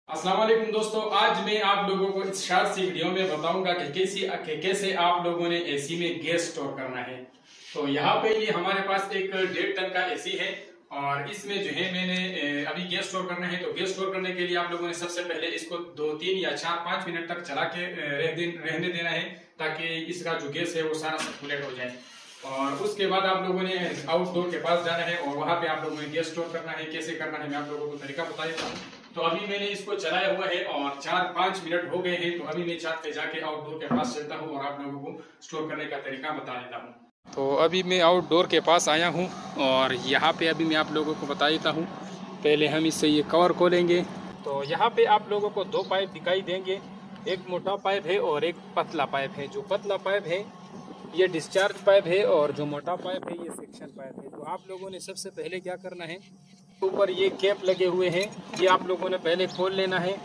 अस्सलाम वालेकुम दोस्तों, आज मैं आप लोगों को इस शॉर्ट सी वीडियो में बताऊंगा कि कैसे आप लोगों ने एसी में गैस स्टोर करना है। तो यहाँ पे ये हमारे पास एक 1.5 टन का एसी है और इसमें जो है मैंने अभी गैस स्टोर करना है। तो गैस स्टोर करने के लिए आप लोगों ने सबसे पहले इसको 2-3 या 4-5 मिनट तक चला के रहने देना है ताकि इसका जो गैस है वो सारा सर्कुलेट हो जाए। और उसके बाद आप लोगों ने आउटडोर के पास जाना है और वहां पे आप लोगों ने गैस स्टोर करना है। कैसे करना है मैं आप लोगों को तरीका बता देता हूँ। तो अभी मैंने इसको चलाया हुआ है और 4-5 मिनट हो गए हैं। तो अभी मैं छत पे जाके आउटडोर के पास चलता हूँ और आप लोगों को स्टोर करने का तरीका बता देता हूँ। तो अभी मैं आउटडोर के पास आया हूँ और यहाँ पे अभी मैं आप लोगों को बता देता हूँ। पहले हम इससे ये कवर खोलेंगे। तो यहाँ पे आप लोगों को 2 पाइप दिखाई देंगे, एक मोटा पाइप है और एक पतला पाइप है। जो पतला पाइप है ये डिस्चार्ज पाइप है और जो मोटा पाइप है ये सेक्शन पाइप है। तो आप लोगों ने सबसे पहले क्या करना है, ऊपर ये कैप लगे हुए हैं, ये आप लोगों ने पहले खोल लेना है।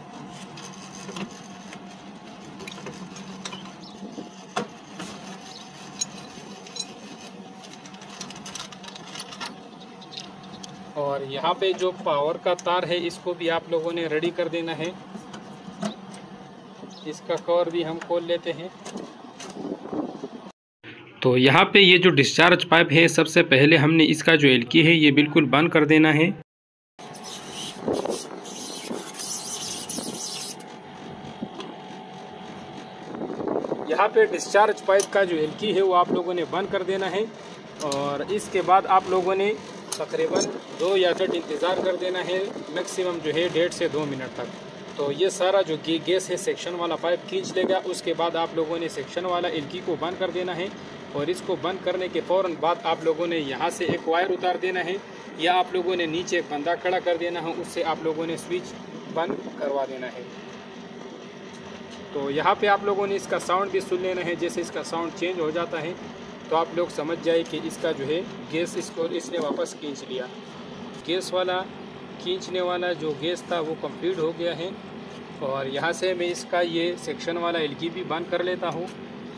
और यहाँ पे जो पावर का तार है इसको भी आप लोगों ने रेडी कर देना है। इसका कवर भी हम खोल लेते हैं। तो यहाँ पे ये जो डिस्चार्ज पाइप है सबसे पहले हमने इसका जो एलकी है ये बिल्कुल बंद कर देना है। यहाँ पे डिस्चार्ज पाइप का जो एलकी है वो आप लोगों ने बंद कर देना है और इसके बाद आप लोगों ने तकरीबन 2 या 3 इंतज़ार कर देना है, मैक्सिमम जो है 1.5 से 2 मिनट तक। तो ये सारा जो गैस है सेक्शन वाला पाइप खींच लेगा। उसके बाद आप लोगों ने सेक्शन वाला एलकी को बंद कर देना है और इसको बंद करने के फ़ौरन बाद आप लोगों ने यहाँ से एक वायर उतार देना है या आप लोगों ने नीचे एक बंदा खड़ा कर देना है, उससे आप लोगों ने स्विच बंद करवा देना है। तो यहाँ पे आप लोगों ने इसका साउंड भी सुन लेना है। जैसे इसका साउंड चेंज हो जाता है तो आप लोग समझ जाए कि इसका जो है गैस इसने वापस खींच लिया। गैस वाला खींचने वाला जो गैस था वो कंप्लीट हो गया है। और यहाँ से मैं इसका ये सेक्शन वाला एलकी भी बंद कर लेता हूँ।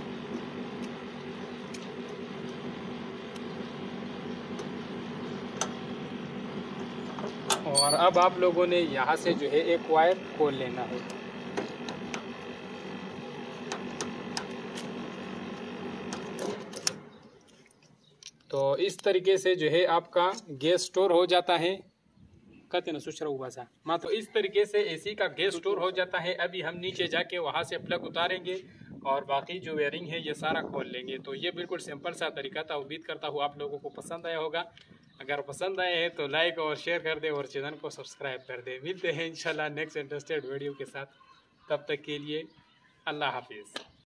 और अब आप लोगों ने यहाँ से जो है एक वायर खोल लेना है। तो इस तरीके से जो है आपका गैस स्टोर हो जाता है। कहते ना सुचरा हुआ सा माँ। तो इस तरीके से एसी का गैस स्टोर हो जाता है। अभी हम नीचे जाके वहाँ से प्लग उतारेंगे और बाकी जो वायरिंग है ये सारा खोल लेंगे। तो ये बिल्कुल सिंपल सा तरीका था। उम्मीद करता हूँ आप लोगों को पसंद आया होगा। अगर पसंद आए हैं तो लाइक और शेयर कर दे और चैनल को सब्सक्राइब कर दे। मिलते हैं इंशाल्लाह नेक्स्ट इंटरेस्टेड वीडियो के साथ। तब तक के लिए अल्लाह हाफिज़।